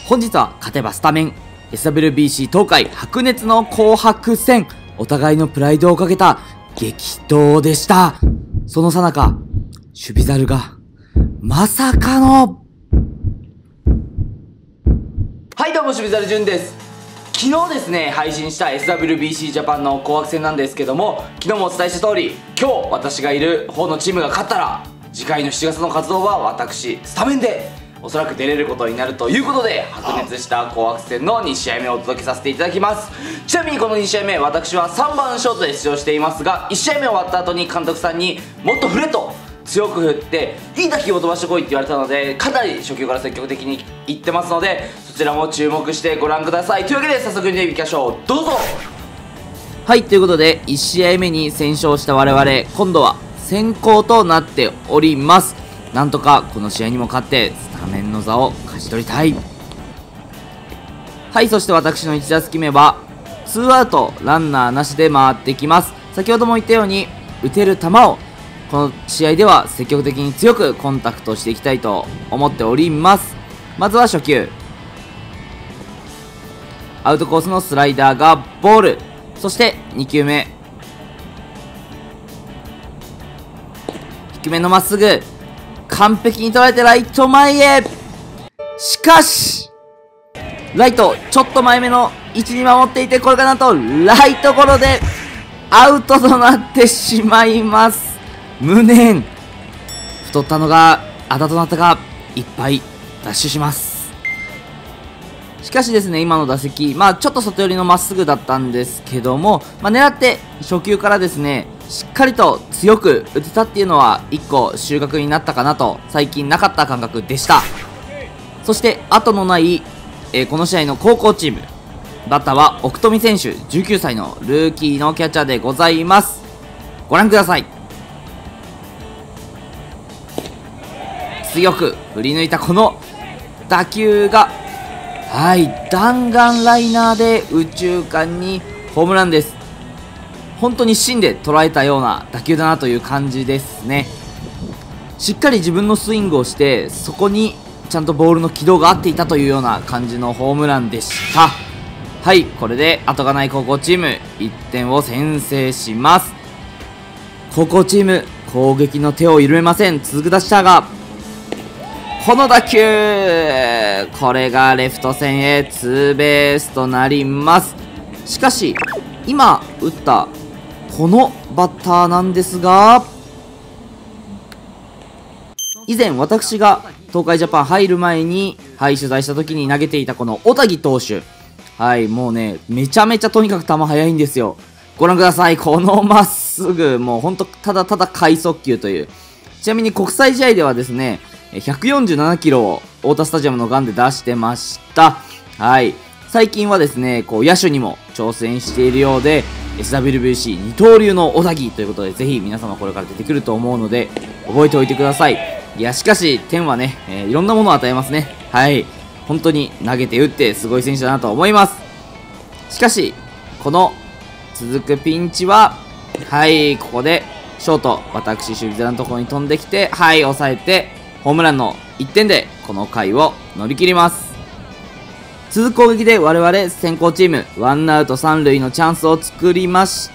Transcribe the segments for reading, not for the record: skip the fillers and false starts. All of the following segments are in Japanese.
本日は勝てばスタメン、SWBC 東海白熱の紅白戦、お互いのプライドをかけた激闘でした。その最中、守備猿が、まさかの、はいどうも、守備猿淳です。昨日ですね、配信した SWBC ジャパンの紅白戦なんですけども、昨日もお伝えした通り、今日私がいる方のチームが勝ったら、次回の7月の活動は私、スタメンで、おそらく出れることになるということで、白熱した紅白戦の2試合目をお届けさせていただきます。ちなみにこの2試合目、私は3番ショートで出場していますが、1試合目終わった後に監督さんにもっと振れと強く振っていい打球を飛ばしてこいって言われたので、かなり初球から積極的にいってますので、そちらも注目してご覧ください。というわけで早速見ていきましょう。どうぞ。はい、ということで1試合目に先勝した我々、今度は先行となっております。なんとかこの試合にも勝ってスタメンの座を勝ち取りたい。はい、そして私の1打席目は2アウトランナーなしで回ってきます。先ほども言ったように打てる球をこの試合では積極的に強くコンタクトしていきたいと思っております。まずは初球、アウトコースのスライダーがボール。そして2球目、低めのまっすぐ、完璧に捉えてライト前へ。しかしライトちょっと前目の位置に守っていて、これがなんとライトゴロでアウトとなってしまいます。無念。太ったのがあだとなったがいっぱいダッシュします。しかしですね、今の打席、ちょっと外寄りのまっすぐだったんですけども、狙って初球からですね、しっかりと強く打てたっていうのは1個収穫になったかなと、最近なかった感覚でした。そして後のない、この試合の高校チーム、バッターは奥富選手、19歳のルーキーのキャッチャーでございます。ご覧ください。強く振り抜いたこの打球が、弾丸ライナーで右中間にホームランです。本当に芯で捉えたような打球だなという感じですね。しっかり自分のスイングをして、そこにちゃんとボールの軌道が合っていたというような感じのホームランでした。はい、これで後がない高校チーム1点を先制します。高校チーム攻撃の手を緩めません。続く打者がこの打球、これがレフト線へツーベースとなります。しかし今打ったこのバッターなんですが、以前私が東海ジャパン入る前に、取材した時に投げていたこの小田木投手、もうね、めちゃめちゃとにかく球速いんですよ。ご覧ください。このまっすぐ、もうほんとただただ快速球という。ちなみに国際試合ではですね、147キロを太田スタジアムのガンで出してました。最近はですね、野手にも挑戦しているようで、SWBC 二刀流の小田木ということで、ぜひ皆様これから出てくると思うので、覚えておいてください。いや、しかし、天はね、いろんなものを与えますね。本当に投げて打ってすごい選手だなと思います。しかし、この続くピンチは、ここで、ショート、私、守備座のところに飛んできて、抑えて、ホームランの1点で、この回を乗り切ります。続く攻撃で我々先行チーム、ワンアウト3塁のチャンスを作りまして、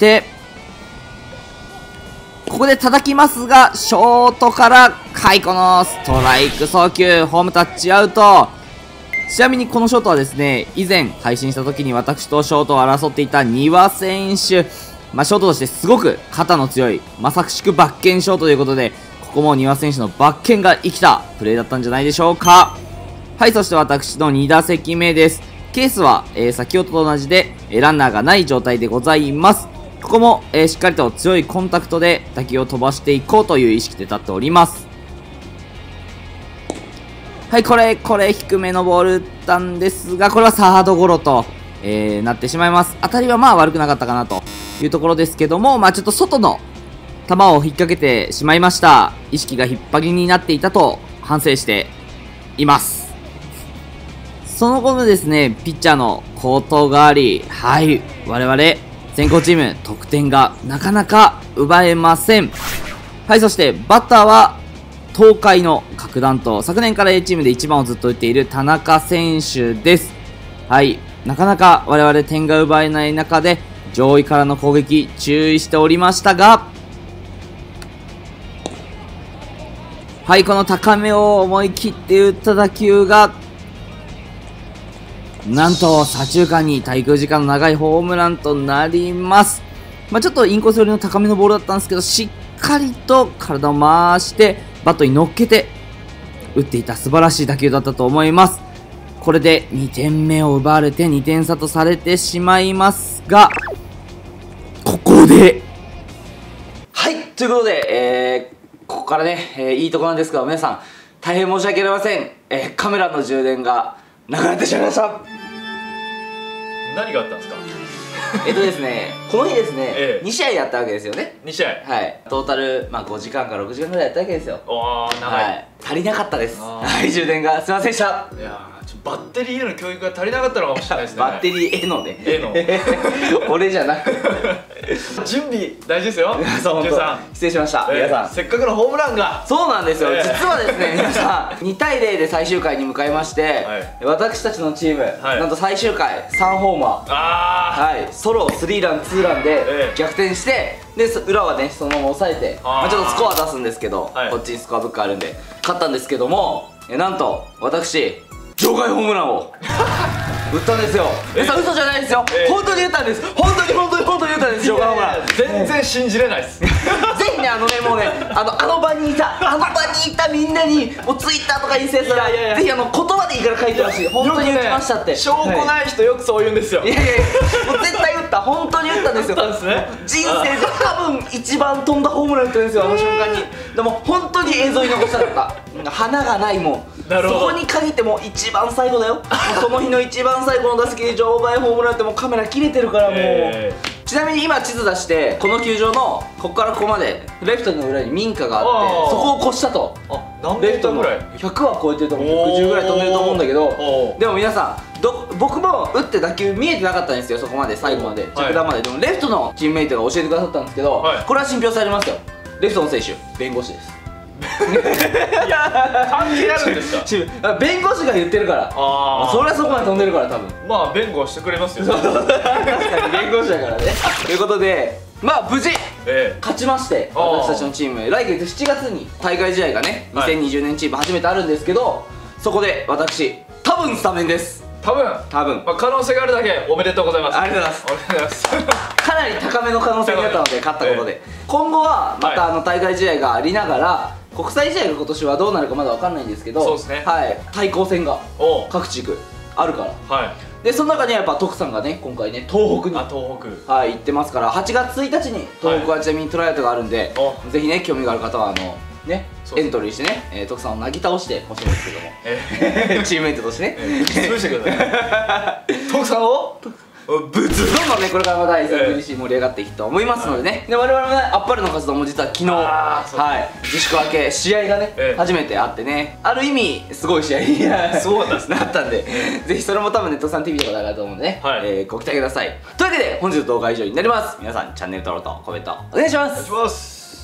ここで叩きますが、ショートから、このストライク送球、ホームタッチアウト。ちなみにこのショートはですね、以前配信した時に私とショートを争っていた丹羽選手、ショートとしてすごく肩の強い、まさしくバッケンショートということで、ここも丹羽選手のバッケンが生きたプレーだったんじゃないでしょうか。そして私の2打席目です。ケースは、先ほどと同じで、ランナーがない状態でございます。ここも、しっかりと強いコンタクトで打球を飛ばしていこうという意識で立っております。これ低めのボール打ったんですが、これはサードゴロと、なってしまいます。当たりは悪くなかったかなというところですけども、ちょっと外の球を引っ掛けてしまいました。意識が引っ張りになっていたと反省しています。その後のですね、ピッチャーの好投があり、我々先行チーム得点がなかなか奪えません。そしてバッターは東海の核弾頭、昨年から A チームで1番をずっと打っている田中選手です。はい。なかなか我々点が奪えない中で、上位からの攻撃注意しておりましたが、はい、この高めを思い切って打った打球が、なんと左中間に滞空時間の長いホームランとなります。ちょっとインコース寄りの高めのボールだったんですけど、しっかりと体を回して、バットに乗っけて、打っていた素晴らしい打球だったと思います。これで2点目を奪われて2点差とされてしまいますが、ここで、はい、ということで、ここからね、いいところなんですが、皆さん、大変申し訳ありません。カメラの充電がなくなってしまいました。 何があったんですか？ ですね、この日ですね、2試合やったわけですよね。 2試合、 はい、トータル、5時間から6時間ぐらいやったわけですよ。 おー、長い、 はい、足りなかったです。はい、充電がすいませんでした。 いやバッテリーへの教育が足りなかったのかもしれないですね。 バッテリーへのね、俺じゃなく準備大事ですよ。 失礼しました、皆さん。 せっかくのホームランが、 そうなんですよ。実はですね、皆さん2対0で最終回に向かいまして、私たちのチーム、なんと最終回3ホーマー、はい、ソロ3ラン2ランで逆転して、で裏はねそのまま抑えて、ちょっとスコア出すんですけど、こっちにスコアブックあるんで勝ったんですけども、なんと私場外ホームランを打ったんですよ。皆さん嘘じゃないですよ、本当に打ったんです。本当に打ったんです。場外ホームラン全然信じれないです。 ぜひね、もうね、あの場にいたみんなにもうツイッターとかインスタやぜひ言葉でいいから書いてほしい。本当に打ちましたって。 証拠ない人よくそう言うんですよ。 いやもう絶対打った、本当に打ったんですよ。人生で多分一番飛んだホームラン打ったんですよ、あの瞬間に。でも本当に映像に残したかった。花がないもん。そこに限ってもう一番最後だよ。その日の一番最後の打席で場外ホームランってもうカメラ切れてるからもう。ちなみに今地図出して、この球場のここからここまでレフトの裏に民家があって、そこを越したと。 何メーターぐらい ？100は超えてると思う。110ぐらい飛んでると思うんだけど、でも皆さん僕も打って打球見えてなかったんですよ、そこまで最後まで着弾まで。でもレフトのチームメイトが教えてくださったんですけど、これは信憑されますよ。レフトの選手弁護士です。 いや、関係あるんですか？ 弁護士が言ってるから。それはそこまで飛んでるから多分。 まあ弁護してくれますよ。 確かに弁護士だからね。ということで、無事勝ちまして、私たちのチーム来月7月に大会試合がね、2020年チーム初めてあるんですけど、そこで私多分スタメンです。多分可能性があるだけおめでとうございます。 ありがとうございます。かなり高めの可能性があったので勝ったことで、今後はまた大会試合がありながら、国際試合が今年はどうなるかまだ分かんないんですけど、 そうですね、 はい、対抗戦が各地区あるから、でその中にはやっぱ徳さんがね今回ね東北にはい行ってますから、8月1日に東北はちなみにトライアウトがあるんで、ぜひね興味がある方はねエントリーしてね、徳さんをなぎ倒してほしいんですけども、チームメイトとしてね潰してください。徳さんをどんどんねこれからまた SWBC 盛り上がっていくと思いますのでね。で我々もねアッパルの活動も実は昨日自粛明け試合がね初めてあってね、ある意味すごい試合になったんで、ぜひそれも多分ネットさん TV とかで上がると思うんでね、ご期待ください。というわけで本日の動画は以上になります。皆さんチャンネル登録とコメントお願いします。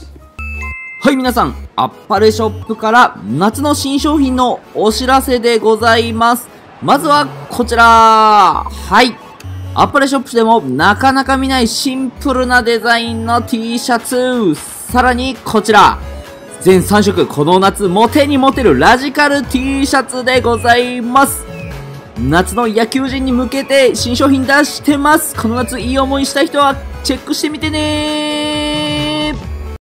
はい、皆さん、アッパレショップから夏の新商品のお知らせでございます。まずはこちら。はい。アッパレショップでもなかなか見ないシンプルなデザインの T シャツ。さらにこちら。全3色、この夏モテにモテるラジカル T シャツでございます。夏の野球人に向けて新商品出してます。この夏いい思いした人はチェックしてみてねー。